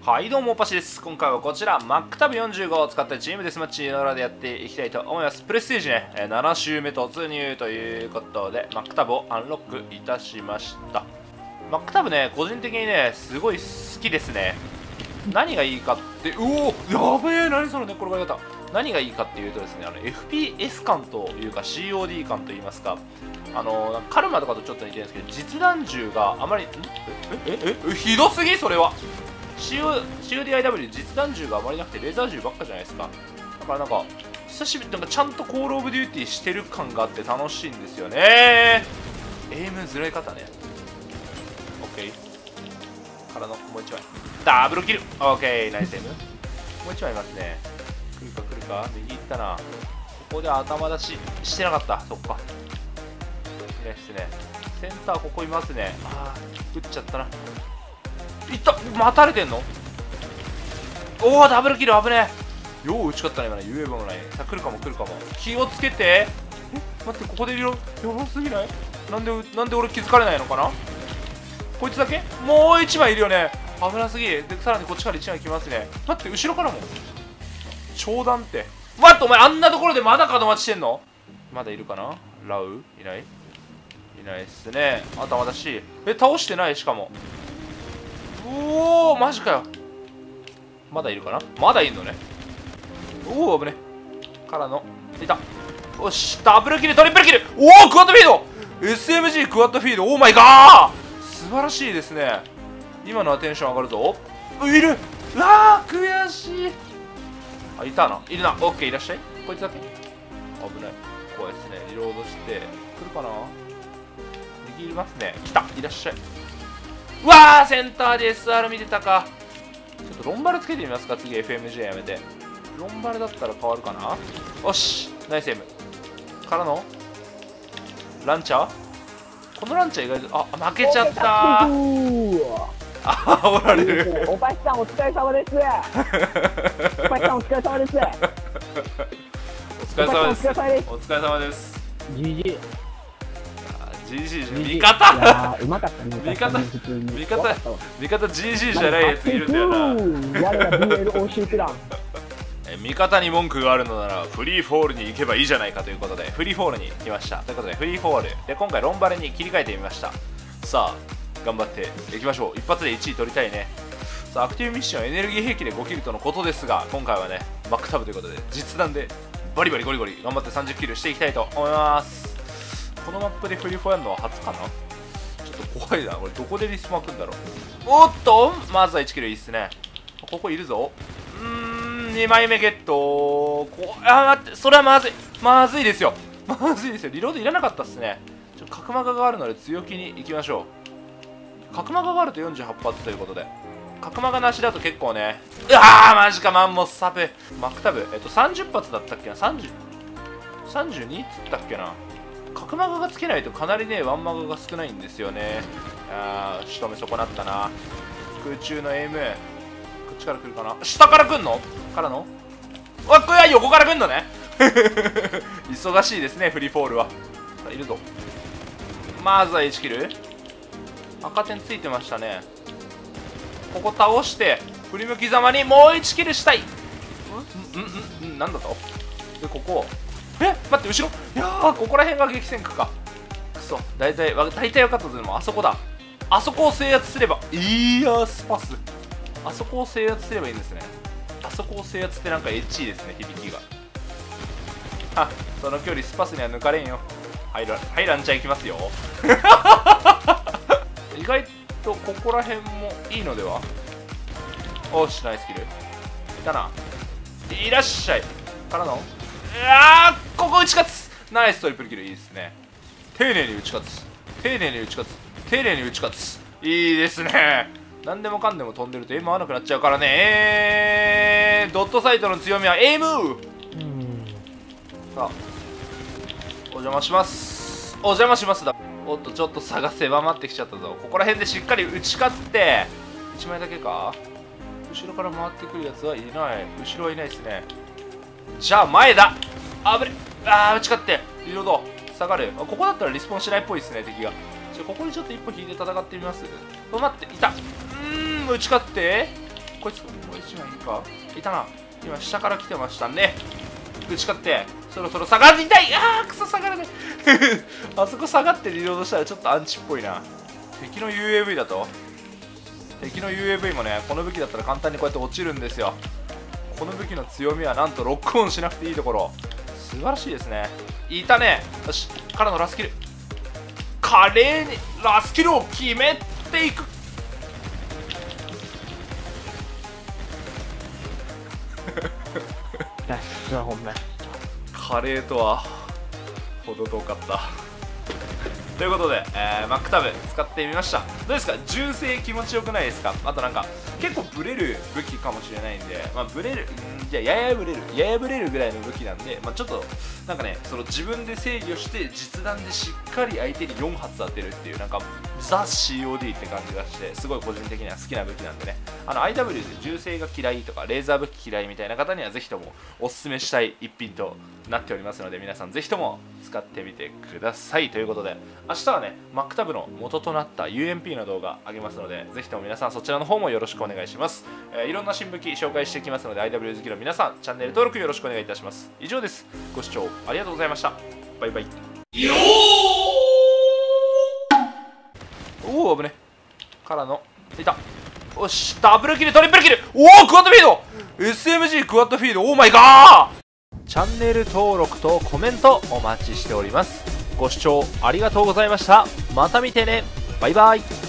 はいどうもおぱしです。今回はこちらマックタブ45を使ってチームデスマッチの裏でやっていきたいと思います。プレステージね、7周目突入ということでマックタブをアンロックいたしました。マックタブね、個人的にねすごい好きですね。何がいいかって、うおやべえ、何その寝転がり方。何がいいかっていうとですね、FPS 感というか COD 感といいますか、カルマとかとちょっと似てるんですけど、実弾銃があまりひどすぎ。それはCODIW 実弾銃があまりなくてレーザー銃ばっかじゃないですか。だからなんか久しぶりなんかちゃんとコールオブデューティーしてる感があって楽しいんですよね。エイムずらい方ね。 OK からのもう一枚ダブルキル。 OK ナイスエイム。もう一枚いますね。来るか来るか。右行ったな。ここで頭出ししてなかった。そっかいないっすね。センターここいますね。あー撃っちゃったな。いった。待たれてんの。おおダブルキル。危ねえ。よう打ち勝ったね今ね。言えばもない。さあ来るかも来るかも。気をつけて。待って、ここでリロやばすぎない？なんで俺気づかれないのかな。こいつだけ。もう1枚いるよね。危なすぎ。でさらにこっちから1枚来ますね。待って、後ろからも長弾って。待って、お前あんなところでまだ門待ちしてんの。まだいるかな。ラウいないいないっすね。頭だし倒してない。しかもおおマジかよ。まだいるかな。まだいるのね。おお危ねからのいた。よしダブルキルトリプルキル。おおクワッドフィード SMG クワッドフィード。オーマイガー素晴らしいですね。今のはテンション上がるぞ。いる。うわー悔しい。あいたな。いるな。オッケーいらっしゃい。こいつだけ危ない。こうですねリロードして来るかな。右いますね。来た。いらっしゃい。うわーセンターで SR 見てたか。ちょっとロンバルつけてみますか。次 FMJ やめてロンバルだったら変わるかな。よしナイスエムからのランチャー。このランチャー意外と負けちゃったー。おられる。 おばしさんお疲れ様です。おばしさんお疲れ様です。 お疲れ様です。お疲れ様です。 GG GG じゃ味方うまかったね。 味方 GG じゃないやついるんだよな。 我ら BLOC プラン。 味方に文句があるのならフリーフォールに行けばいいじゃないかということでフリーフォールに来ました。ということでフリーフォールで今回ロンバレに切り替えてみました。さあ頑張っていきましょう。一発で1位取りたいね。さあアクティブミッションエネルギー兵器で5キルとのことですが、今回はねマックタブということで実弾でバリバリゴリゴリ頑張って30キルしていきたいと思います。このマップでフリーフォーやるのは初かな。ちょっと怖いなこれ。どこでリスマくんだろう。おっとまずは1キルいいっすね。ここいるぞ。2枚目ゲット。待って、それはまずい。まずいですよ。まずいですよ。リロードいらなかったっすね。角マガがあるので強気にいきましょう。角マガがあると48発ということで、角マガなしだと結構ね。マジか。マンモスサブマクタブ30発だったっけな。32っつったっけな。角マガがつけないとかなりねワンマガが少ないんですよね。仕留め損なったな。空中のエイムこっちから来るかな。下から来んのからのこれは横から来んのね。忙しいですねフリーフォールは。いるぞ。まずは1キル。赤点ついてましたね。ここ倒して振り向きざまにもう1キルしたい。なんだと。でここ待って後ろ。いやーここら辺が激戦区か。くそ大体分かったぞ。でもあそこだ。あそこを制圧すればいやスパス。あそこを制圧すればいいんですね。あそこを制圧ってなんかエッチいですね響きが。その距離スパスには抜かれんよ。はいランチャーいきますよ。意外とここら辺もいいのでは。おしナイスキルいたな。いらっしゃいからのここ打ち勝つ。ナイストリプルキル。いいですね。丁寧に打ち勝つ。丁寧に打ち勝つ。丁寧に打ち勝つ。いいですね。何でもかんでも飛んでるとエイム合わなくなっちゃうからね。ドットサイトの強みはエイム。さあお邪魔します。お邪魔しますだ。おっとちょっと差が狭まってきちゃったぞ。ここら辺でしっかり打ち勝って1枚だけか。後ろから回ってくるやつはいない。後ろはいないですね。じゃあ前だ。ぶれ。打ち勝ってリロード下がる。ここだったらリスポンしないっぽいですね敵が。ここにちょっと一歩引いて戦ってみます。待っていた。打ち勝ってこいつ一枚いいか、いたな。今下から来てましたね。打ち勝ってそろそろ下がりたい。あークソ下がれないあそこ下がってリロードしたらちょっとアンチっぽいな。敵の UAV だと、敵の UAV もねこの武器だったら簡単にこうやって落ちるんですよ。この武器の強みはなんとロックオンしなくていいところ、素晴らしいですね。いたね。よし、からのラスキル、華麗にラスキルを決めていく脱出はほんま。 華麗とは程遠かったということで、マックタブ使ってみました。どうですか、銃声気持ちよくないですか。あとなんか結構ブレる武器かもしれないんで、まあブレる、じゃあややブレるぐらいの武器なんで、まあ、ちょっとなんかね、その自分で制御して実弾でしっかり相手に4発当てるっていう、なんかザ・ COD って感じがして、すごい個人的には好きな武器なんでね、IW で銃声が嫌いとかレーザー武器嫌いみたいな方にはぜひともおすすめしたい一品となっておりますので、皆さんぜひとも使ってみてください。ということで明日はね、マックタブの元となった UMP の動画上げますので、ぜひとも皆さんそちらの方もよろしくお願いします。いろんな新武器紹介していきますので、 IW 好きの皆さんチャンネル登録よろしくお願いいたします。以上です。ご視聴ありがとうございました。バイバイ。おお危ねからのいた。よし、ダブルキルトリプルキル、おおクワッドフィード SMG クワッドフィード、オーマイガー。チャンネル登録とコメントお待ちしております。ご視聴ありがとうございました。また見てね。バイバイ。